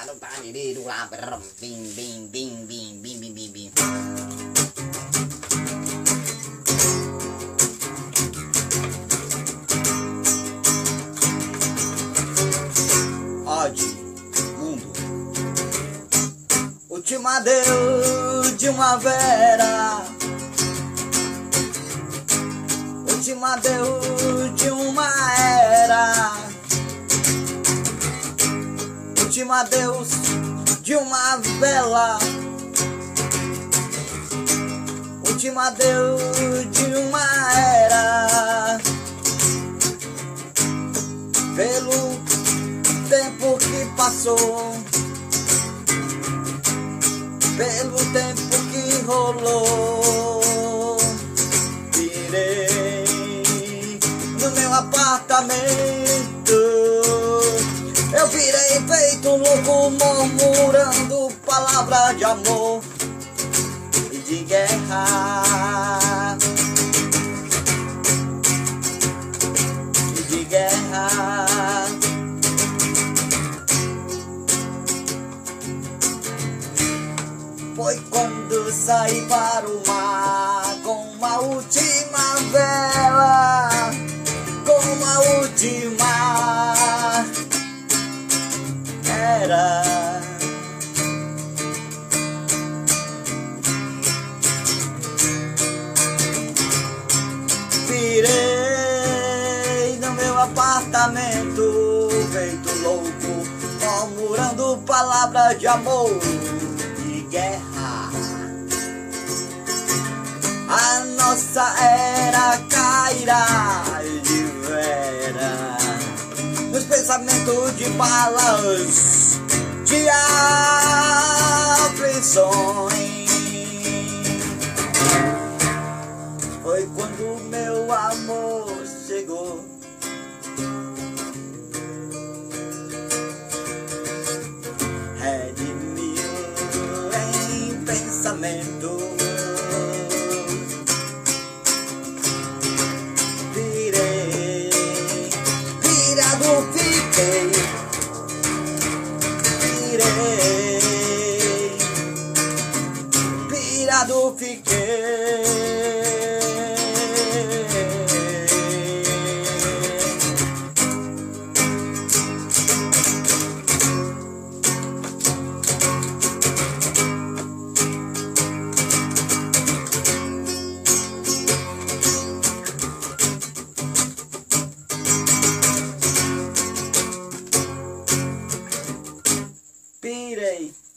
Bim, bim, bim, bim, bim, bim, bim, bim. Ode, mundo. Última adeus de uma vera. Última adeus de uma era. Última adeus de uma vela. Última adeus de uma era. Pelo tempo que passou, pelo tempo que rolou, virei no meu apartamento. Eu virei feito louco, murmurando palavras de amor e de guerra, e de guerra. Foi quando saí para o mar com uma última vela, com uma última era. Virei no meu apartamento, feito louco, murmurando palavras de amor e guerra. A nossa era cairá de vera nos pensamentos de balas, de aflições. Foi quando meu amor chegou. Redimiu em pensamento. Virei, virado fiquei. Virei, virado fiquei. Pirei.